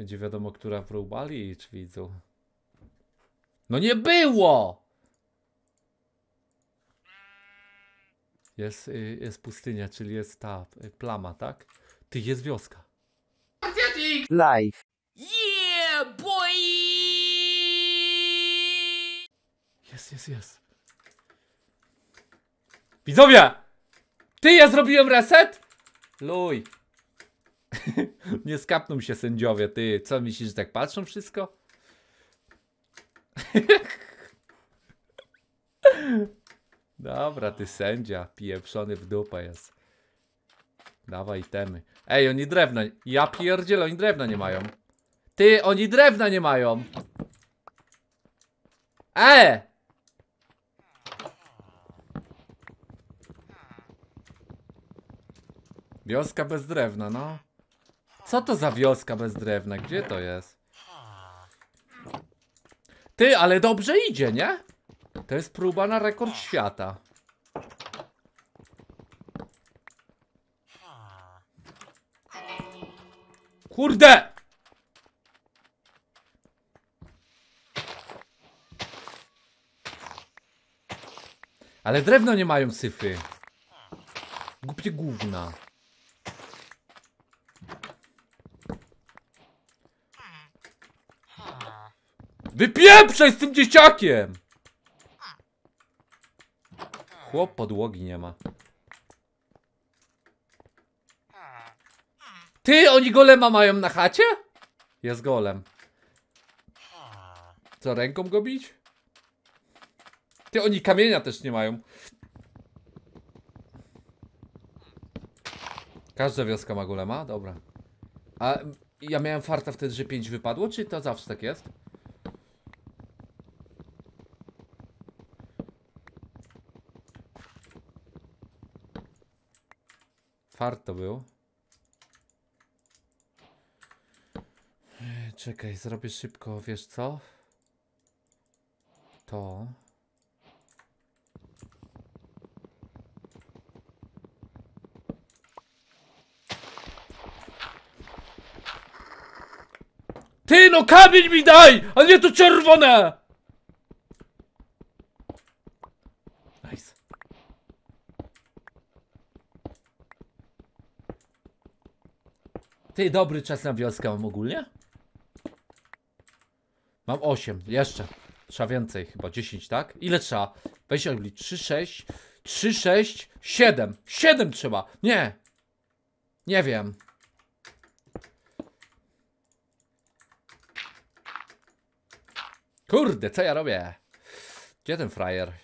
Będzie wiadomo, która próba licz, widzu. No nie było! Jest pustynia, czyli jest ta plama, tak? Ty, jest wioska. Live. Yeah, boy! Jest. Widzowie! Ty, ja zrobiłem reset? Luj. Nie skapną się sędziowie, ty. Co myślisz, że tak patrzą wszystko? Dobra, ty sędzia, pieprzony w dupę jest. Dawaj itemy. Ej, oni drewna. Ja pierdzielę, oni drewna nie mają. Ty, oni drewna nie mają. Wioska bez drewna, no. Co to za wioska bez drewna? Gdzie to jest? Ty, ale dobrze idzie, nie? To jest próba na rekord świata. Kurde! Ale drewno nie mają syfy. Głupie gówna. Wypieprzaj z tym dzieciakiem! Chłop podłogi nie ma. Ty, oni golema mają na chacie? Jest golem. Co, ręką go bić? Ty, oni kamienia też nie mają. Każda wioska ma golema? Dobra. A ja miałem farta wtedy, że 5 wypadło, czy to zawsze tak jest? Fart to był. Czekaj, zrobię szybko, wiesz co? To... Ty, no kamień mi daj! A nie to czerwone! Nice. Ty, dobry czas na wioskę mam ogólnie? Mam 8, jeszcze. Trzeba więcej, chyba 10, tak? Ile trzeba? Weź odlicz. 3, 6, 3, 6, 7. 7 trzeba. Nie. Nie wiem. Kurde, co ja robię? Gdzie ten frajer?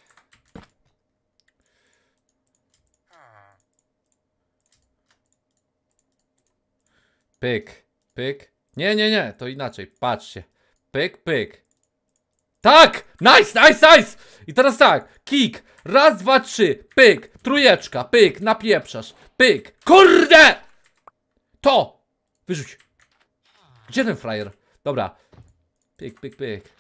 Pyk, pyk. Nie, to inaczej. Patrzcie. Pyk, pyk. Tak! Nice! I teraz tak. Kick. Raz, dwa, trzy. Pyk. Trójeczka. Pyk. Napieprzasz. Pyk. Kurde! To! Wyrzuć. Gdzie ten frajer? Dobra. Pyk, pyk, pyk.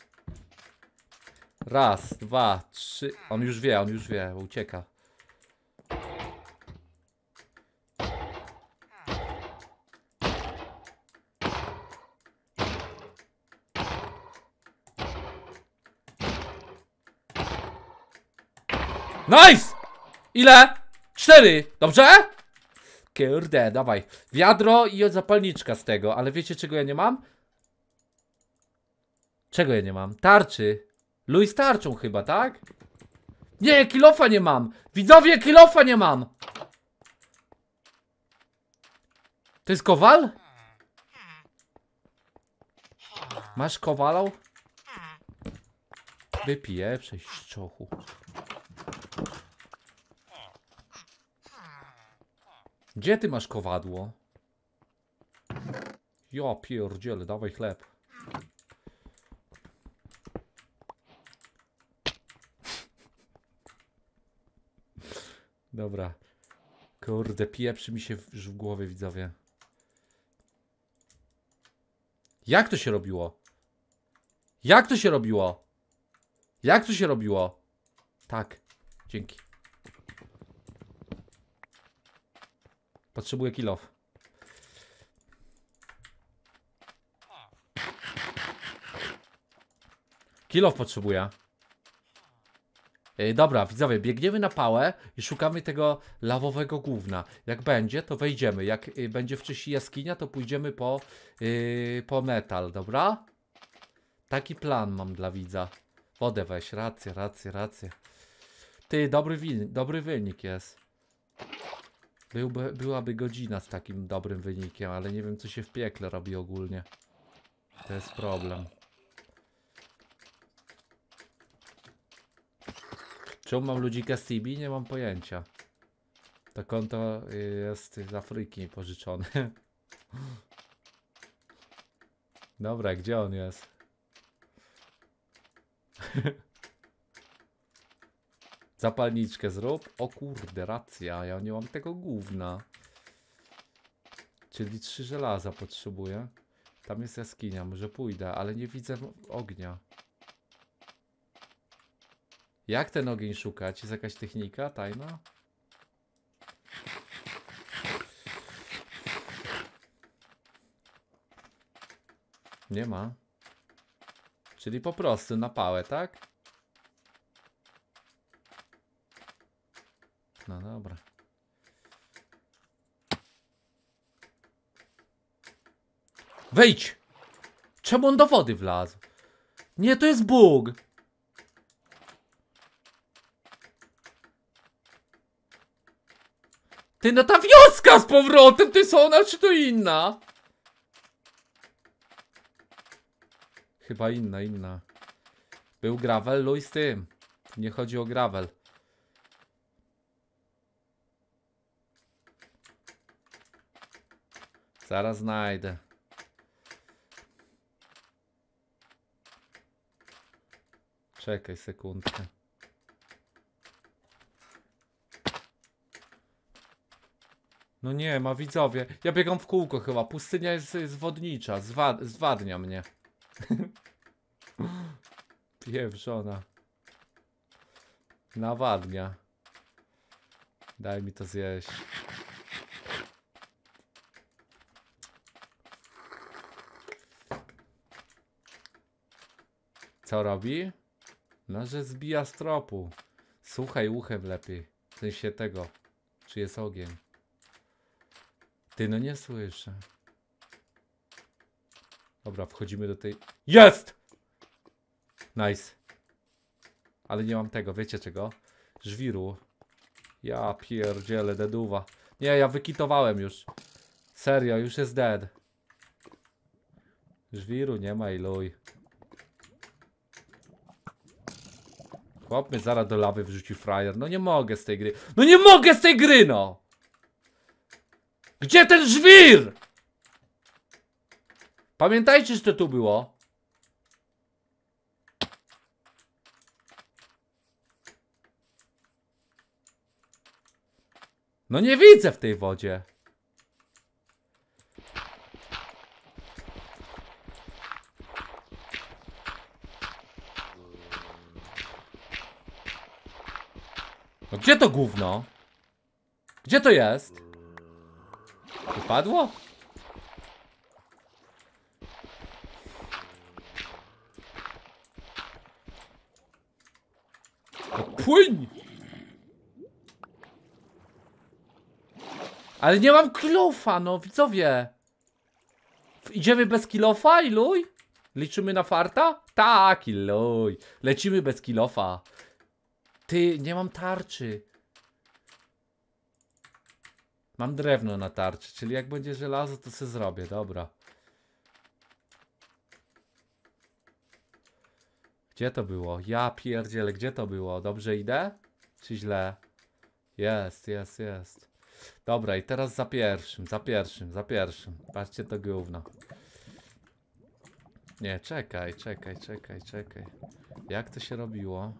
Raz, dwa, trzy. On już wie, bo ucieka. Nice! Ile? 4, dobrze? Kurde, dawaj. Wiadro i zapalniczka z tego, ale wiecie czego ja nie mam? Czego ja nie mam? Tarczy. Luj z tarczą chyba, tak? Nie, kilofa nie mam. Widzowie, kilofa nie mam. To jest kowal? Masz kowalą? Wypiję, szczochu. Gdzie ty masz kowadło? Ja pierdzielę, dawaj chleb. Dobra. Kurde, pieprzy mi się w głowie, widzowie. Jak to się robiło? Jak to się robiło? Jak to się robiło? Tak, dzięki. Potrzebuję kill off. Kill off potrzebuję. Dobra, widzowie, biegniemy na pałę i szukamy tego lawowego gówna. Jak będzie, to wejdziemy. Jak będzie wcześniej jaskinia, to pójdziemy po metal, dobra? Taki plan mam dla widza. Wodę weź, rację. Ty, dobry wynik jest. Byłaby godzina z takim dobrym wynikiem, ale nie wiem, co się w piekle robi ogólnie. To jest problem. Czemu mam ludzika z Tibi? Nie mam pojęcia. To konto jest z Afryki pożyczone. Dobra, gdzie on jest? Zapalniczkę zrób. O kurde, racja, ja nie mam tego gówna. Czyli 3 żelaza potrzebuję. Tam jest jaskinia, może pójdę, ale nie widzę ognia. Jak ten ogień szukać? Jest jakaś technika tajna? Nie ma. Czyli po prostu na pałę, tak? No dobra. Wejdź! Czemu on do wody wlazł? Nie, to jest bóg! Ty, no ta wioska z powrotem! Ty, są ona czy to inna? Chyba inna. Był gravel, luj z tym. Nie chodzi o gravel. Zaraz znajdę. Czekaj sekundkę. No nie ma, widzowie. Ja biegam w kółko chyba. Pustynia jest wodnicza. Zwadnia mnie. Piewrzona. Nawadnia. Daj mi to zjeść. Co robi? No, że zbija z tropu. Słuchaj uchem lepiej. W sensie tego. Czy jest ogień? Ty, no nie słyszę. Dobra, wchodzimy do tej... Jest! Nice. Ale nie mam tego, wiecie czego? Żwiru. Ja pierdzielę, deduwa. Nie, ja wykitowałem już. Serio, już jest dead. Żwiru nie ma i luj. Chłop mnie zaraz do lawy wrzuci frajer. No nie mogę z tej gry. No nie mogę z tej gry, no! Gdzie ten żwir? Pamiętajcie, że to tu było. No nie widzę w tej wodzie. No gdzie to gówno? Gdzie to jest? Wypadło? No płyń! Ale nie mam kilofa, no widzowie. Idziemy bez kilofa i luj? Liczymy na farta? Tak, i luj. Lecimy bez kilofa. Ty, nie mam tarczy. Mam drewno na tarczy, czyli jak będzie żelazo, to sobie zrobię, dobra. Gdzie to było? Ja pierdzielę, gdzie to było? Dobrze idę? Czy źle? Jest. Dobra, i teraz za pierwszym. Patrzcie to gówno. Nie, czekaj. Jak to się robiło?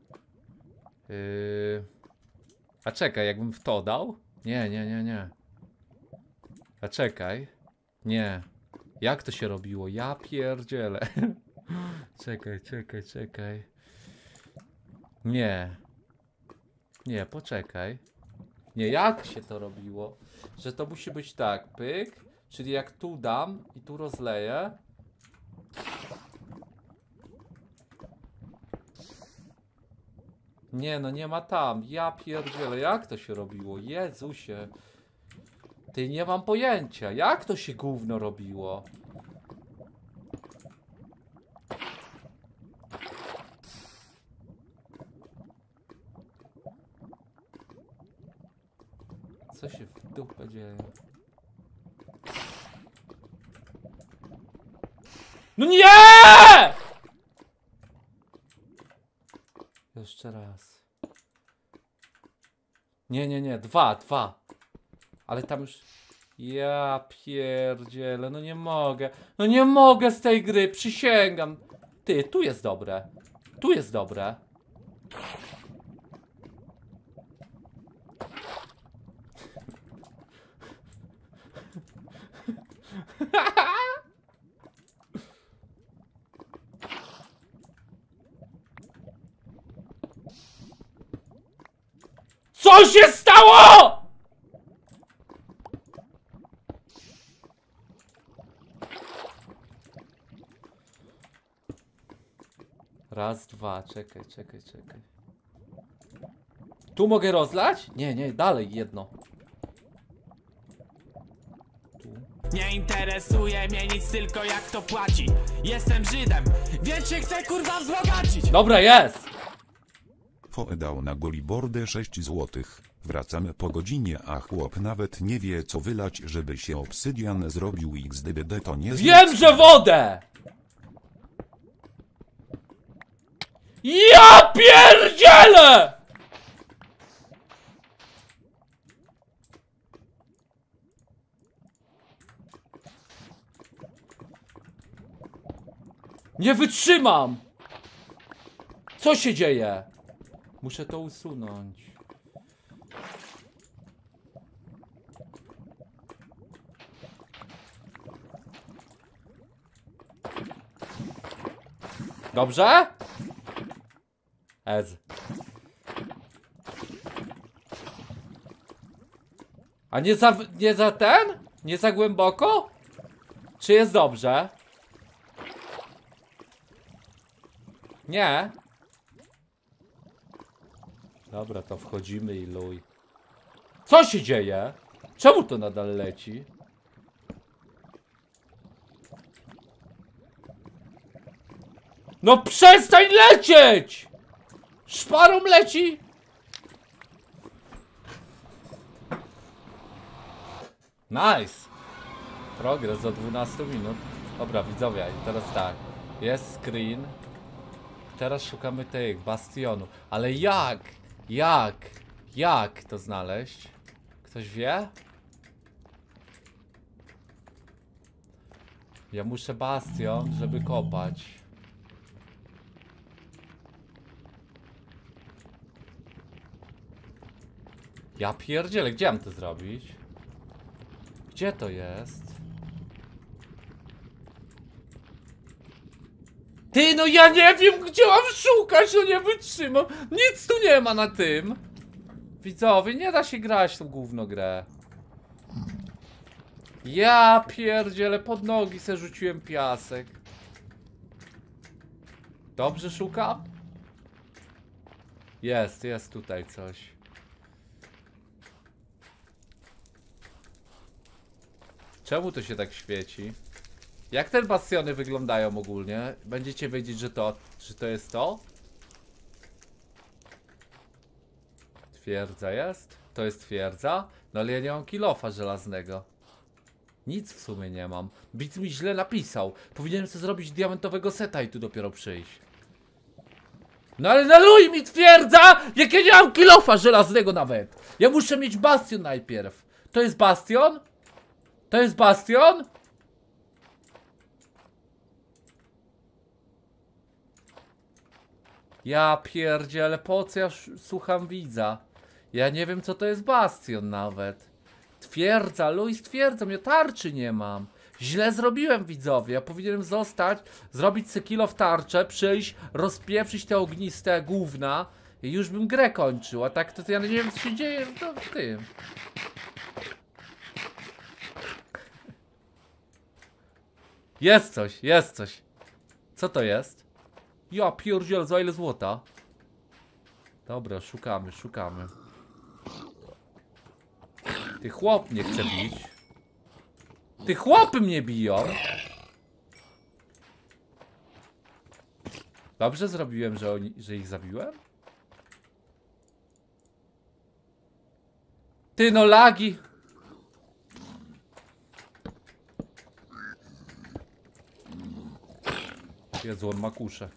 A czekaj, jakbym w to dał? Nie. A czekaj. Nie. Jak to się robiło? Ja pierdzielę. Czekaj. Nie, poczekaj. Nie, jak się to robiło? Że to musi być tak, pyk. Czyli jak tu dam i tu rozleję. Nie no, nie ma tam. Ja pierdzielę, jak to się robiło? Jezusie. Ty, nie mam pojęcia. Jak to się gówno robiło? Co się w dupę dzieje? No nie! Jeszcze raz. Nie, dwa. Ale tam już... Ja pierdzielę, no nie mogę. No nie mogę z tej gry, przysięgam. Ty, tu jest dobre. Tu jest dobre. Co się stało?! Raz, dwa, czekaj. Tu mogę rozlać? Nie, dalej jedno. Tu. Nie interesuje mnie nic, tylko jak to płaci. Jestem Żydem, więc się chcę kurwa wzbogacić. Dobra, jest! Foe dał na golibordę 6 złotych. Wracamy po godzinie, a chłop nawet nie wie co wylać, żeby się obsydian zrobił XDDD, to nie Wiem, że wodę! Ja pierdzielę! Nie wytrzymam! Co się dzieje? Muszę to usunąć. Dobrze? Ez. A nie za ten? Nie za głęboko? Czy jest dobrze? Nie. Dobra, to wchodzimy i luj. Co się dzieje? Czemu to nadal leci? No przestań lecieć! Szparą leci! Nice! Progres do 12 minut. Dobra, widzowie, i teraz tak. Jest screen. Teraz szukamy tych bastionów. Ale jak? Jak to znaleźć? Ktoś wie? Ja muszę bastion, żeby kopać. Ja pierdzielę, gdzie mam to zrobić? Gdzie to jest? Ty, no ja nie wiem, gdzie mam szukać, no nie wytrzymam. Nic tu nie ma na tym. Widzowie, nie da się grać w tą gówno grę. Ja pierdzielę, pod nogi se rzuciłem piasek. Dobrze szukam? Jest tutaj coś. Czemu to się tak świeci? Jak te bastiony wyglądają ogólnie? Będziecie wiedzieć, że to jest to? Twierdza jest? To jest twierdza? No ale ja nie mam kilofa żelaznego. Nic w sumie nie mam. Widz mi źle napisał. Powinienem sobie zrobić diamentowego seta i tu dopiero przyjść. No ale naluj mi twierdza! Jak ja nie mam kilofa żelaznego nawet! Ja muszę mieć bastion najpierw. To jest bastion? To jest bastion? Ja pierdzielę, po co ja słucham widza? Ja nie wiem, co to jest bastion nawet. Twierdza, Luis twierdza, ja tarczy nie mam. Źle zrobiłem, widzowie. Ja powinienem zostać, zrobić se kilo w tarczę, przyjść, rozpieprzyć te ogniste gówna i już bym grę kończył. A tak to ja nie wiem, co się dzieje w tym. Jest coś, jest coś. Co to jest? Ja pierdziel, za ile złota? Dobra, szukamy, szukamy. Ty chłop mnie chce bić. Ty chłopy mnie biją. Dobrze zrobiłem, że ich zabiłem? Ty no lagi. Jezu, on ma kuszę.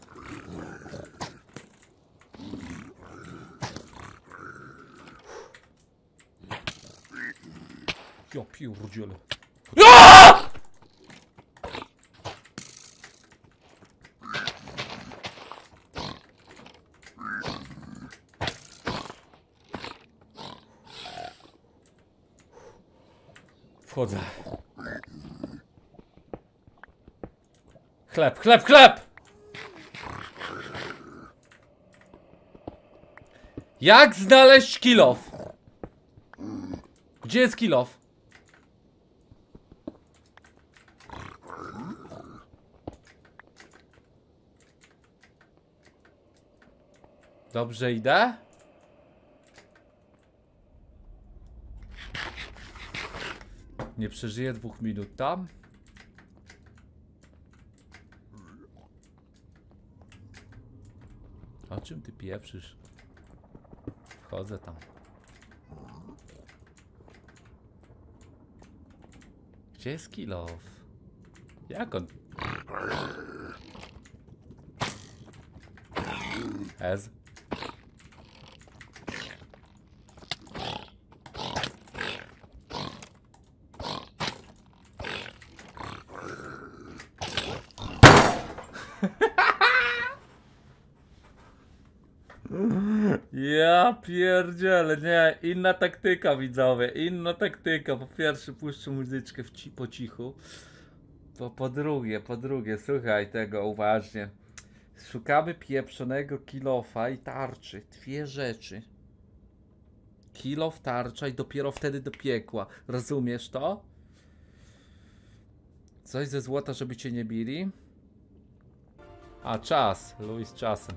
Ja pierdzielę. Wchodzę. Chleb, chleb, chleb! Jak znaleźć kilof? Gdzie jest kilof? Dobrze idę? Nie przeżyję 2 minut tam. O czym ty pieprzysz? Wchodzę tam. Gdzie jest kilof? Jak on? Ez. Ja pierdzielę, nie, inna taktyka widzowie, inna taktyka. Po pierwsze puszczę muzyczkę po cichu. Po drugie, słuchaj tego uważnie. Szukamy pieprzonego kilofa i tarczy, 2 rzeczy. Kilof, tarcza i dopiero wtedy do piekła, rozumiesz to? Coś ze złota, żeby cię nie bili. A czas, Luis czasem.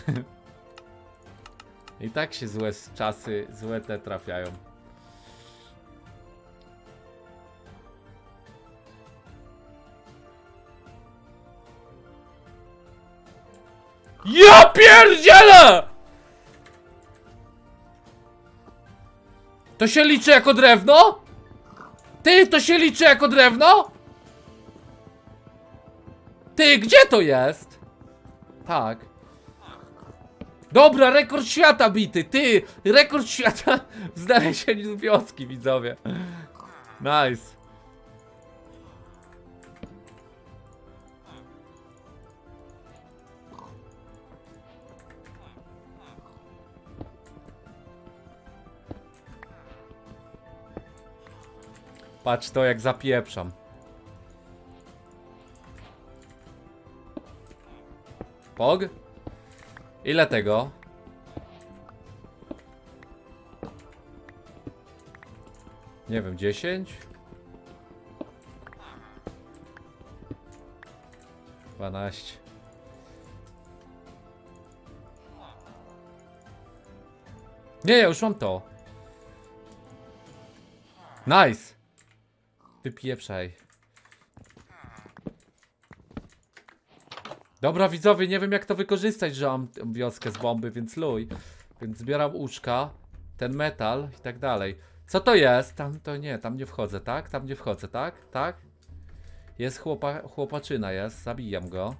I tak się złe czasy, złe te trafiają. Ja pierdzielę! To się liczy jako drewno? Ty, to się liczy jako drewno? Ty, gdzie to jest? Tak. Dobra, rekord świata bity, ty! Rekord świata w znalezieniu wioski, widzowie. Nice. Patrz to, jak zapieprzam. Pog? Ile tego? Nie wiem, 10? 12. Nie, ja już mam to. Nice. Wypieprzaj. Dobra widzowie, nie wiem jak to wykorzystać, że mam wioskę z bomby, więc luj. Więc zbieram łóżka, ten metal i tak dalej. Co to jest? Tam to nie, tam nie wchodzę, tak? Tam nie wchodzę, tak? Tak? Jest chłopaczyna jest, zabijam go.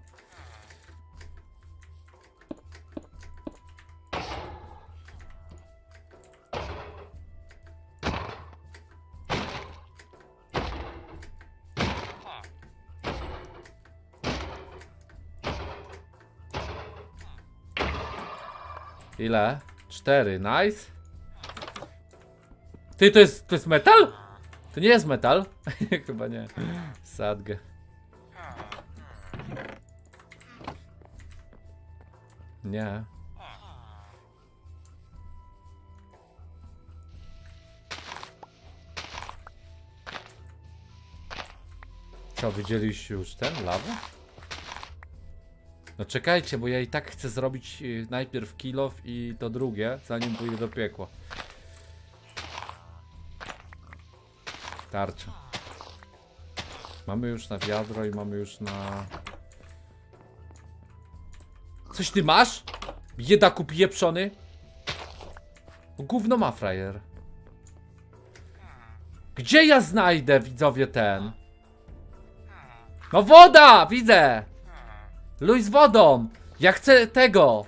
Ile? 4, nice. Ty, to jest metal? To nie jest metal? Chyba nie. Sadgę. Nie. Co, widzieliście już ten lawę? No czekajcie, bo ja i tak chcę zrobić najpierw kill off i to drugie, zanim pójdę do piekła. Tarcza. Mamy już na wiadro i mamy już na... Coś ty masz? Biedaku pieprzony? Gówno ma frajer. Gdzie ja znajdę, widzowie, ten? No woda! Widzę! Luj z wodą! Ja chcę tego!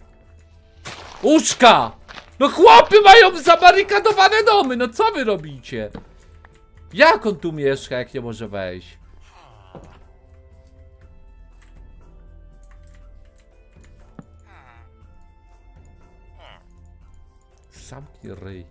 Uszka! No chłopy mają zabarykadowane domy! No co wy robicie? Jak on tu mieszka, jak nie może wejść? Zamknij ryj.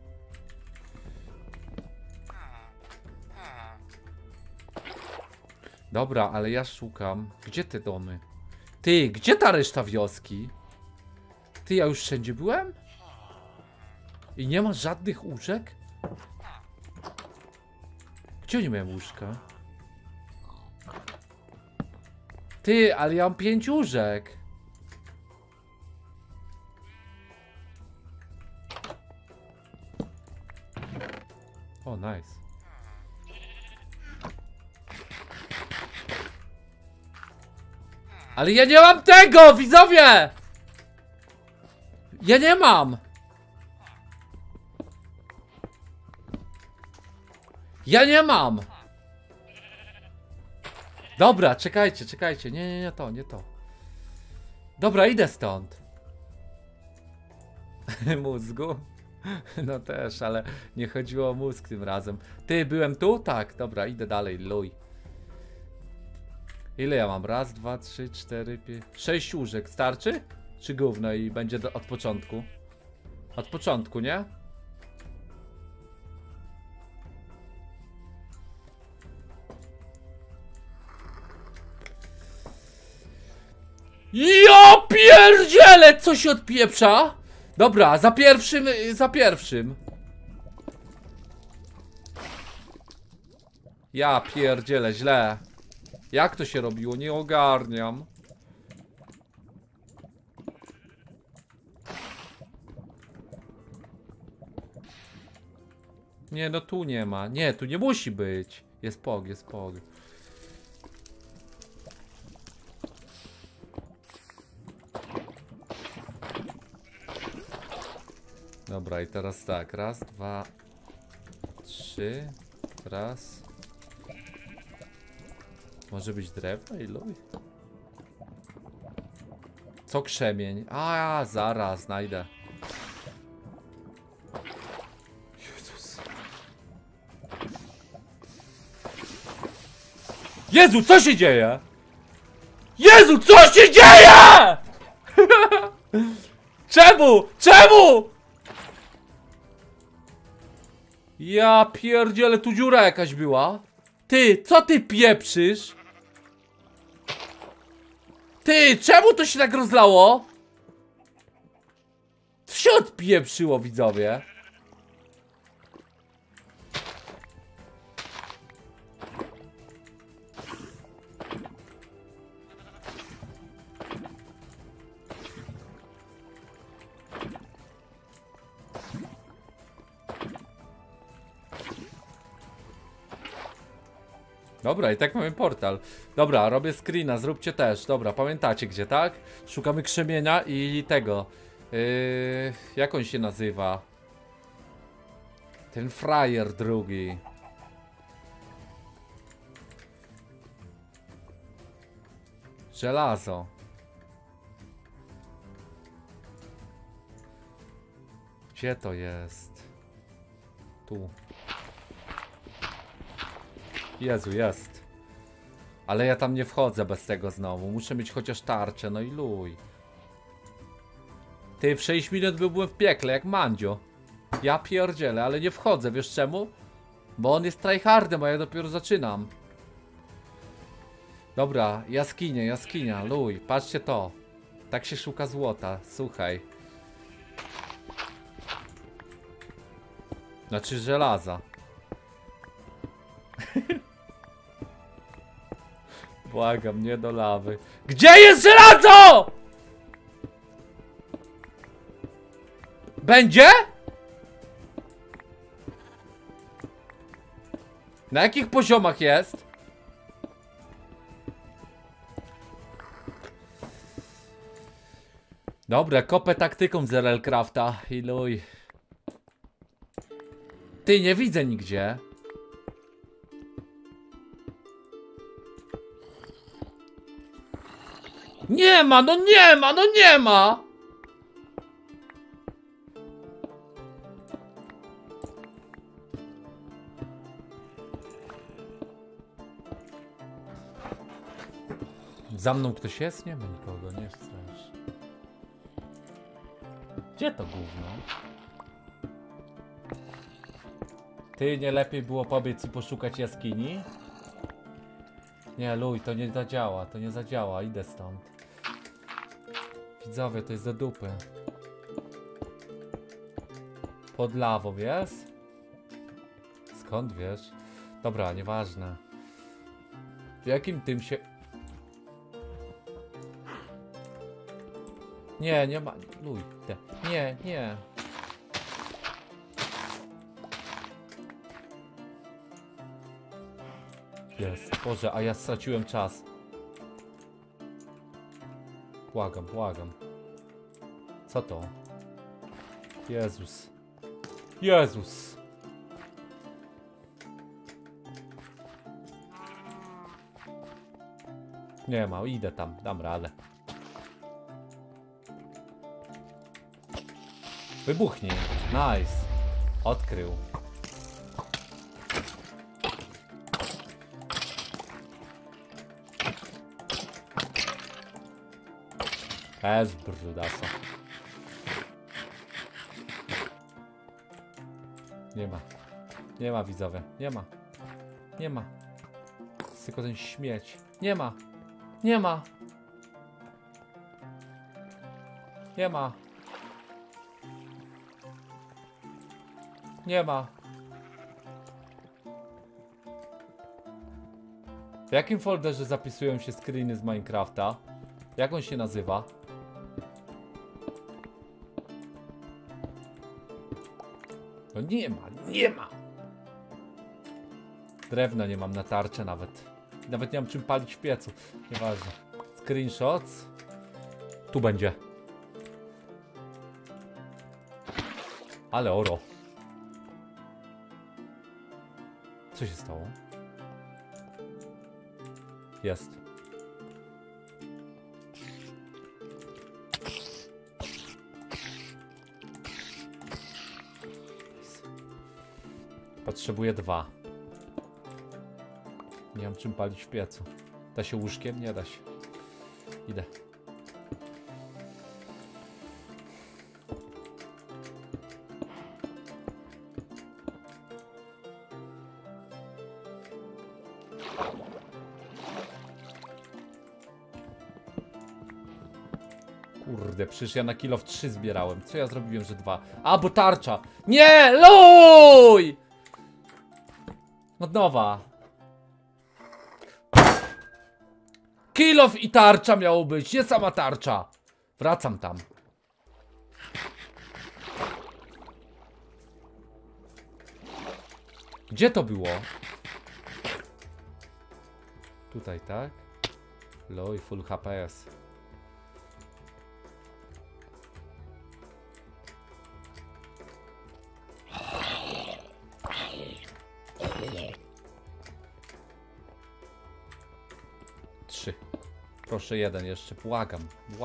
Dobra, ale ja szukam. Gdzie te domy? Ty, gdzie ta reszta wioski? Ty, ja już wszędzie byłem? I nie ma żadnych łóżek? Gdzie nie miałem łóżka? Ty, ale ja mam 5 łóżek. O, nice. Ale ja nie mam tego, widzowie! Ja nie mam! Ja nie mam! Dobra, czekajcie, czekajcie. Nie to, nie to. Dobra, idę stąd. Mózgu? No też, ale nie chodziło o mózg tym razem. Ty, byłem tu? Tak, dobra, idę dalej, luj. Ile ja mam? Raz, 2, 3, 4, 5... 6 łóżek. Starczy? Czy gówno i będzie od początku? Od początku, nie? Jo pierdziele! Co się odpieprza? Dobra, za pierwszym, za pierwszym. Ja pierdzielę, źle. Jak to się robiło? Nie ogarniam. Nie, no tu nie ma. Nie, tu nie musi być. Jest pog, jest pog. Dobra, i teraz tak. Raz, 2, 3. Raz. Może być drewno i luj. Co krzemień? A, zaraz znajdę. Jezus. Jezu, co się dzieje? Jezu, co się dzieje? Czemu? Czemu? Ja pierdzielę, tu dziura jakaś była. Ty, co ty pieprzysz? Ty, czemu to się tak rozlało? Co się odpieprzyło, widzowie? Dobra, i tak mamy portal. Dobra, robię screena, zróbcie też. Dobra, pamiętacie gdzie, tak? Szukamy krzemienia i tego. Jak on się nazywa? Ten frajer drugi. Żelazo. Gdzie to jest? Tu. Jezu, jest. Ale ja tam nie wchodzę bez tego znowu. Muszę mieć chociaż tarczę, no i luj. Ty, w 6 minut byłem w piekle, jak Mandzio. Ja pierdzielę, ale nie wchodzę, wiesz czemu? Bo on jest tryhardem, a ja dopiero zaczynam. Dobra, jaskinia, jaskinia, luj, patrzcie to. Tak się szuka złota, słuchaj. Znaczy żelaza. Błagam, nie do lawy. Gdzie jest żelazo?! Będzie? Na jakich poziomach jest? Dobra, kopę taktyką z RL-Crafta. Iluj. Ty, nie widzę nigdzie. Nie ma, no nie ma, no nie ma! Za mną ktoś jest? Nie ma nikogo, nie strasz. Gdzie to gówno? Ty, nie lepiej było pobiec i poszukać jaskini? Nie, luj, to nie zadziała, to nie zadziała, idę stąd. Widzowie, to jest do dupy. Pod lawą jest? Skąd wiesz? Dobra, nieważne. W jakim tym się... Nie, nie ma... Luj, te. Nie, nie. Jest. Boże, a ja straciłem czas. Błagam, błagam. Co to? Jezus. Jezus. Nie ma, idę tam, dam radę. Wybuchnij. Nice. Odkrył. Bez brudasa. Nie ma. Nie ma, widzowie. Nie ma. Nie ma. Jest tylko ten śmieć. Nie ma. Nie ma. Nie ma. Nie ma. W jakim folderze zapisują się screeny z Minecrafta? Jak on się nazywa? No nie ma, nie ma! Drewna nie mam na tarczę nawet. Nawet nie mam czym palić w piecu. Nieważne. Screenshots. Tu będzie. Ale oro. Co się stało? Jest. Potrzebuję 2. Nie mam czym palić w piecu. Da się łóżkiem? Nie da się. Idę. Kurde, przecież ja na kilo w 3 zbierałem. Co ja zrobiłem, że 2? A, bo tarcza! Nie! Luj! Od nowa. Kilof i tarcza miało być, nie sama tarcza. Wracam tam. Gdzie to było? Tutaj, tak? Loj, full HPS. Proszę jeden jeszcze, błagam.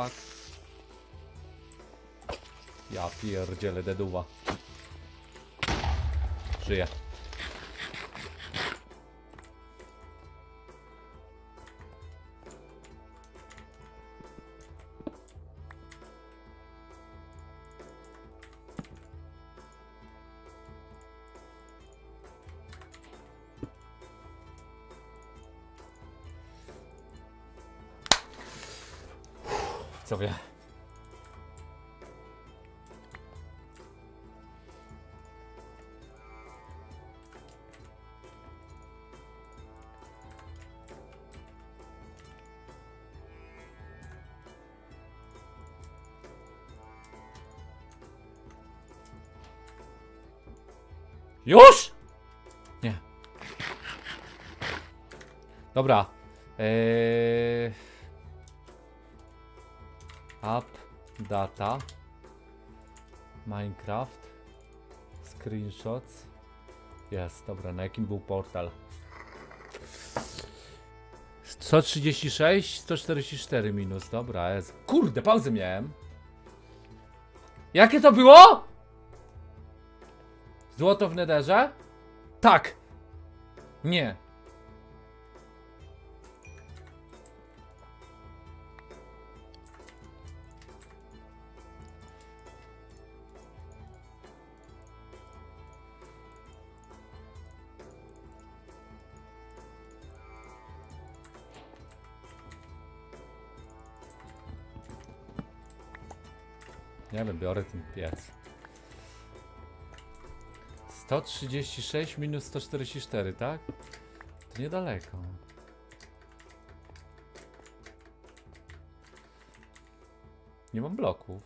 Ja pierdzielę deduwa. Żyję. Co wie? Już? Nie. Dobra. App, data, Minecraft, screenshots. Jest, dobra, na jakim był portal? 136, 144 minus, dobra, jest. Kurde, pauzę miałem. Jakie to było? Złoto w nederze? Tak. Nie. Nie wiem, biorę ten piec. 136 minus 144, tak? To niedaleko. Nie mam bloków.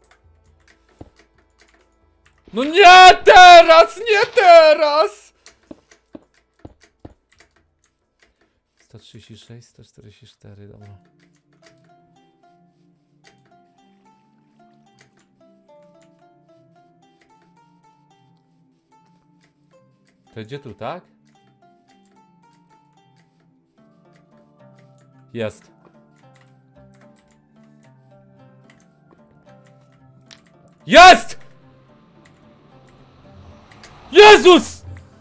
No nie teraz! Nie teraz! 136, 144, dobra. To idzie tu, tak? Jest. Jest! Jezus!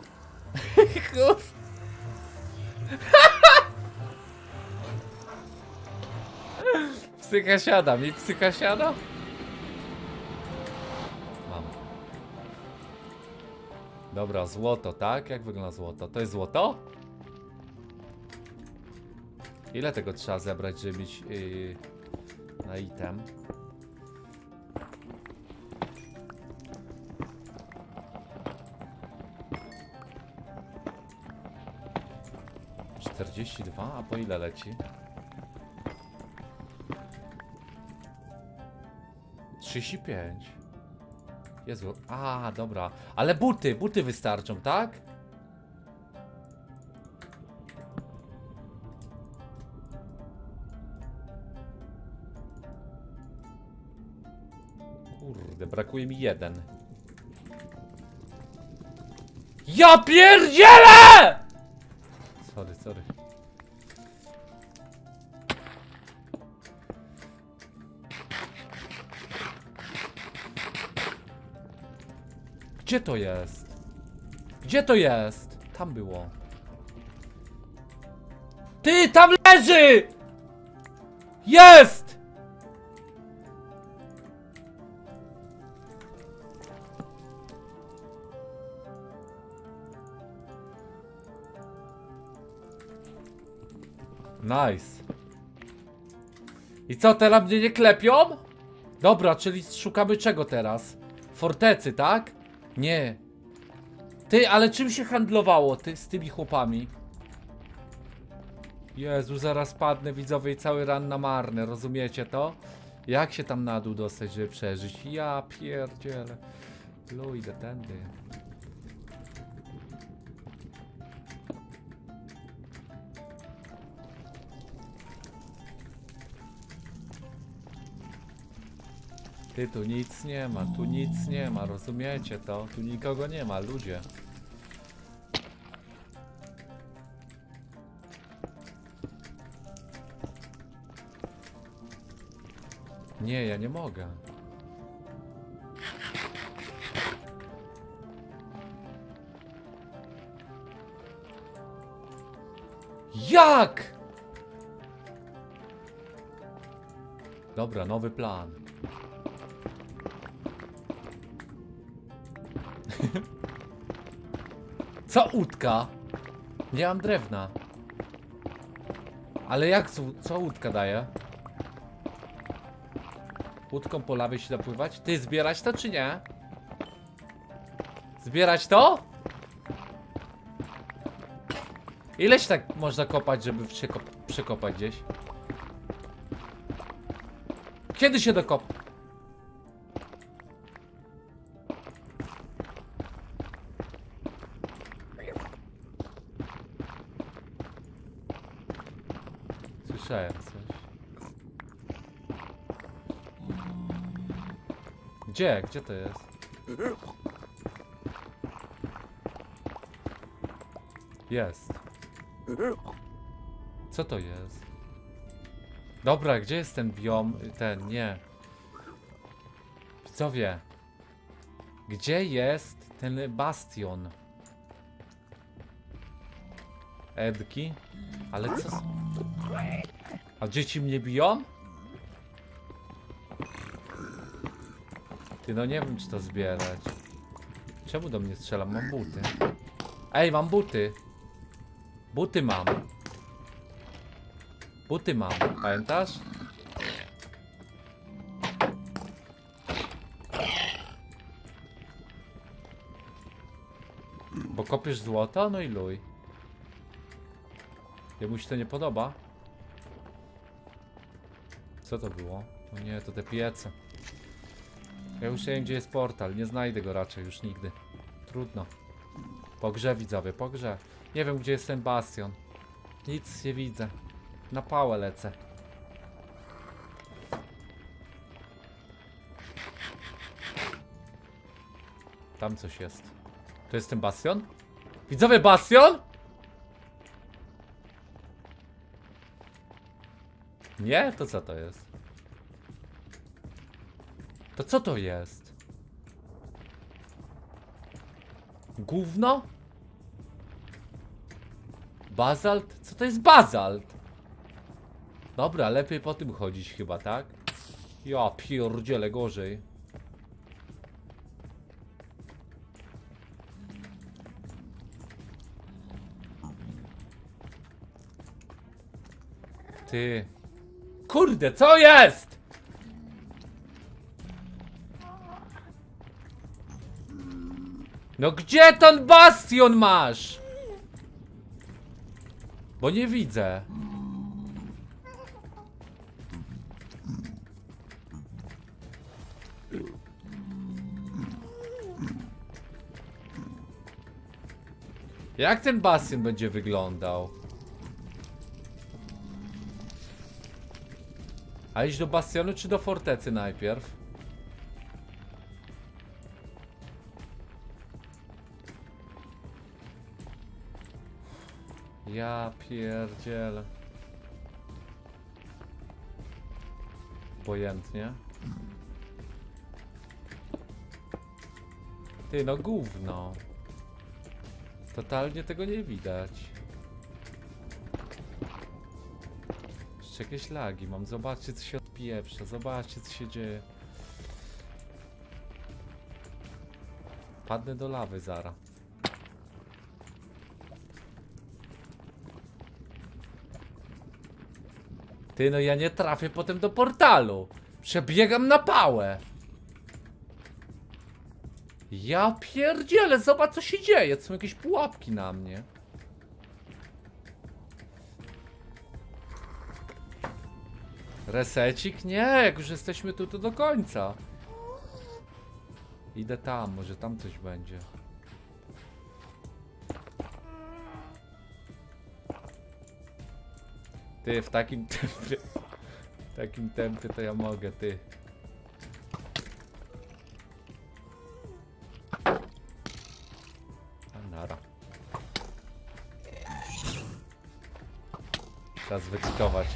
Psycha siada, mi psycha siada? Mam. Dobra, złoto, tak? Jak wygląda złoto? To jest złoto? Ile tego trzeba zebrać, żeby mieć na item? $42, a po ile leci? 35. Jezu, a dobra. Ale buty wystarczą, tak? Kurde, brakuje mi jeden. Ja pierdzielę! Sorry. Gdzie to jest? Gdzie to jest? Tam było. Ty, tam leży! Jest! Nice. I co, teraz mnie nie klepią? Dobra, czyli szukamy czego teraz? Fortecy, tak? Nie. Ty, ale czym się handlowało z tymi chłopami? Jezu, zaraz padnę, widzowie, i cały ran na marne, rozumiecie to? Jak się tam na dół dostać, żeby przeżyć? Ja pierdzielę. Idę tędy. Ty, tu nic nie ma, rozumiecie to? Tu nikogo nie ma, ludzie. Nie, ja nie mogę. Jak? Dobra, nowy plan. Co łódka? Nie mam drewna. Ale jak co łódka daje? Łódką po lawie się da pływać? Ty, zbierać to czy nie? Zbierać to? Ileś tak można kopać, żeby się przekopać gdzieś? Kiedy się dokop? Słyszałem coś. Gdzie? Gdzie to jest? Jest. Co to jest? Dobra, gdzie jest ten biom? Ten, nie. Widzowie. Gdzie jest ten bastion? Edki? Ale co? A dzieci mnie biją? Ty, no nie wiem, czy to zbierać. Czemu do mnie strzelam? Mam buty. Ej, mam buty. Buty mam. Buty mam. Pamiętasz? Bo kopiesz złoto? No i luj. Jemu się to nie podoba? Co to było? O nie, to te piece. Ja już nie wiem, gdzie jest portal. Nie znajdę go raczej już nigdy. Trudno. Po grze, widzowie, po grze. Nie wiem, gdzie jest ten bastion. Nic nie widzę. Na pałę lecę. Tam coś jest. To jest ten bastion? Widzowie, bastion? Nie? To co to jest? To co to jest? Gówno? Bazalt? Co to jest bazalt? Dobra, lepiej po tym chodzić chyba, tak? Ja pierdzielę gorzej. Ty. Kurde, co jest? No gdzie ten bastion masz? Bo nie widzę. Jak ten bastion będzie wyglądał? A iść do bastionu czy do fortecy najpierw? Ja pierdzielę. Obojętnie. Ty, no gówno. Totalnie tego nie widać. Jeszcze jakieś lagi mam. Zobaczcie, co się odpieprza. Zobaczcie, co się dzieje. Padnę do lawy zara. Ty, no ja nie trafię potem do portalu. Przebiegam na pałę. Ja pierdzielę, zobacz, co się dzieje. To są jakieś pułapki na mnie. Resecik? Nie, jak już jesteśmy tu, to do końca. Idę tam, może tam coś będzie. Ty, w takim tempie. W takim tempie to ja mogę, ty. A nara. Czas wycytować.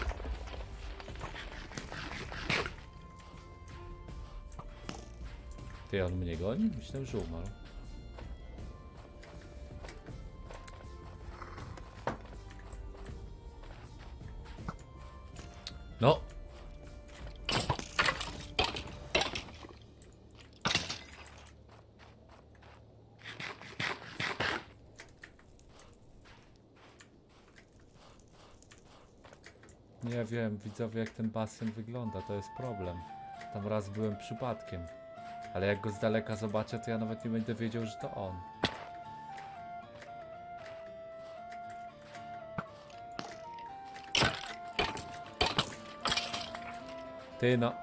Ty, on mnie goni? Myślę, że umarł. No. Nie wiem, widzowie, jak ten bastion wygląda, to jest problem. Tam raz byłem przypadkiem. Ale jak go z daleka zobaczę, to ja nawet nie będę wiedział, że to on. Ty no.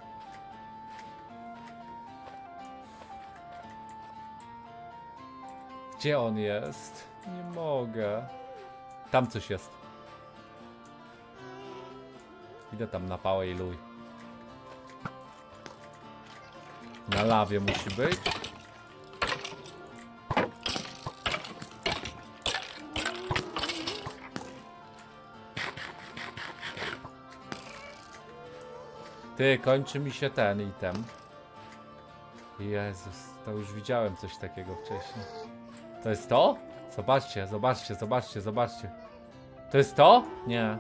Gdzie on jest? Nie mogę. Tam coś jest. Idę tam na pałę i luj. Na lawie musi być. Ty, kończy mi się ten item. Jezus, to już widziałem coś takiego wcześniej. To jest to? Zobaczcie, zobaczcie, zobaczcie, zobaczcie. To jest to? Nie.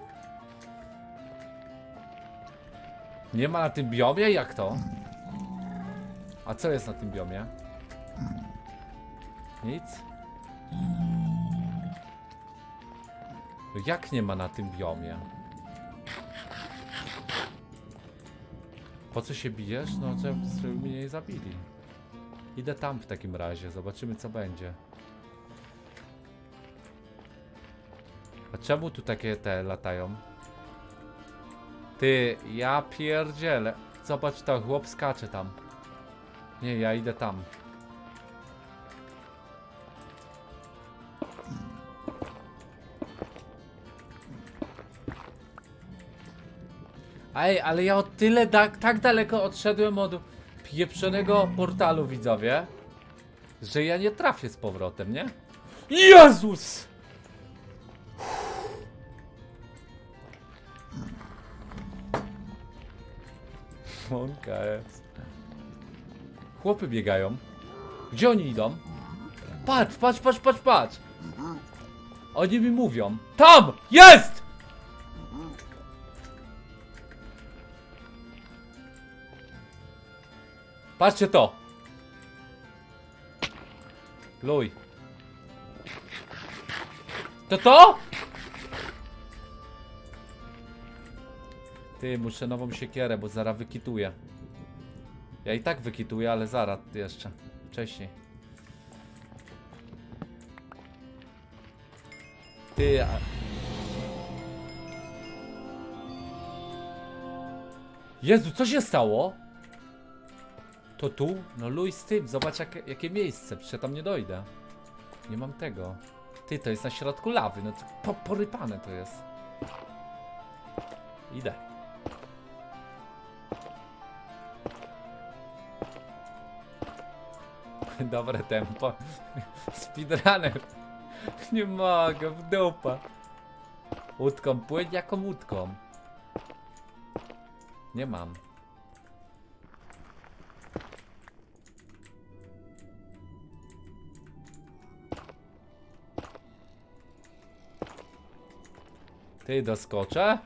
Nie ma na tym biomie? Jak to? A co jest na tym biomie? Nic? Jak nie ma na tym biomie? Po co się bijesz? No, żeby mnie nie zabili. Idę tam w takim razie, zobaczymy co będzie. A czemu tu takie te latają? Ty, ja pierdzielę. Zobacz, to chłop skacze tam. Nie, ja idę tam. Ej, ale ja o tyle tak daleko odszedłem od pieprzonego portalu, widzowie, że ja nie trafię z powrotem, nie? Jezus! Monka jest. Chłopy biegają. Gdzie oni idą? Patrz, patrz, patrz, patrz, patrz. Oni mi mówią. Tam! Jest! Patrzcie to. Luj. To? Ty, muszę nową siekierę, bo zaraz wykituję. Ja i tak wykituję, ale zaraz jeszcze. Wcześniej. Ty... Jezu, co się stało? To tu? No luj z tym, zobacz jakie miejsce, przecież ja tam nie dojdę. Nie mam tego. Ty, to jest na środku lawy, no to porypane to jest. Idę. Dobre tempo. Speedrunner. Nie mogę, w dupa. Łódką płyń, jaką łódką? Nie mam. Ty, doskoczę?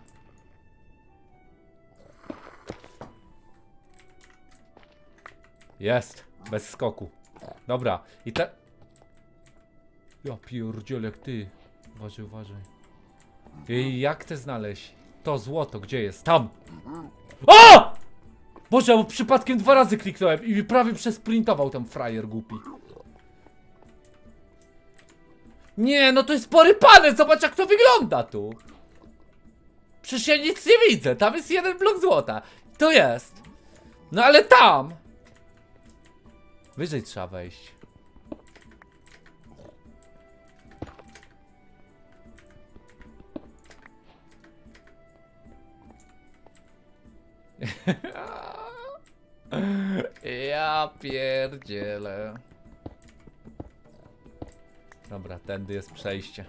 Jest, bez skoku. Dobra, i te... Ja pierdzielę, jak ty. Uważaj, uważaj. I jak te znaleźć? To złoto, gdzie jest? Tam! O! Boże, bo przypadkiem 2 razy kliknąłem i mi prawie przesprintował ten frajer głupi. Nie, no to jest porypane, zobacz jak to wygląda tu. Przecież ja nic nie widzę, tam jest 1 blok złota. To jest. No ale tam. Wyżej trzeba wejść. Ja pierdzielę. Dobra, tędy jest przejście.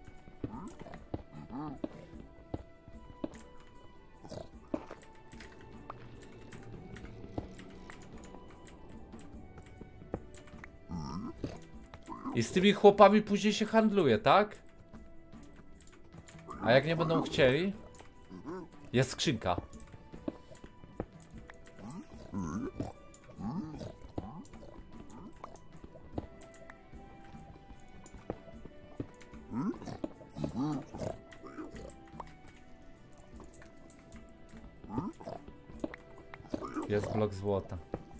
I z tymi chłopami później się handluje, tak? A jak nie będą chcieli? Jest skrzynka. Jest blok złota.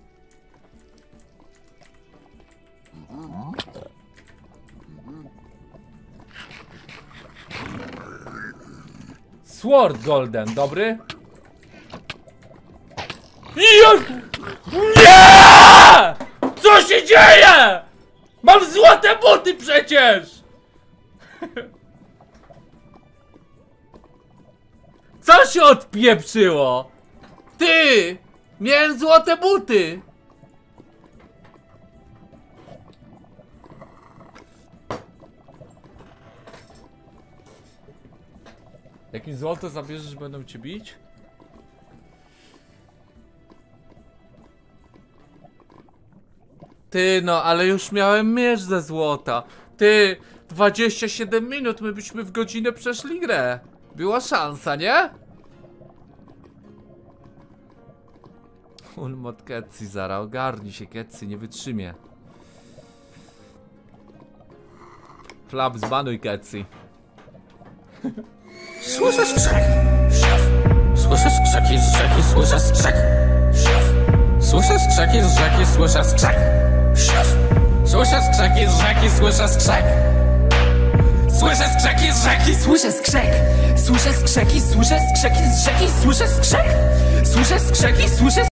Sword golden, dobry? Jezu! Nie! Co się dzieje? Mam złote buty przecież! Co się odpieprzyło? Ty! Miałem złote buty! Jak im złoto zabierzesz, będą cię bić? Ty, no, ale już miałem miecz ze złota. Ty, 27 minut, my byśmy w godzinę przeszli grę. Była szansa, nie? Ulmot Ketsi, zara, ogarnij się, Ketsi, nie wytrzymie. Flap, zbanuj Ketsi. Słyszę skrzek. Słyszę skrzeki z rzeki, słyszę skrzek. Słyszę skrzeki z rzeki, słyszę skrzek. Słyszę skrzeki z rzeki, słyszę skrzek. Słyszę skrzeki z rzeki, słyszę skrzek. Słyszę skrzeki, słyszę skrzeki z rzeki, słyszę skrzek. Słyszę skrzeki, słyszę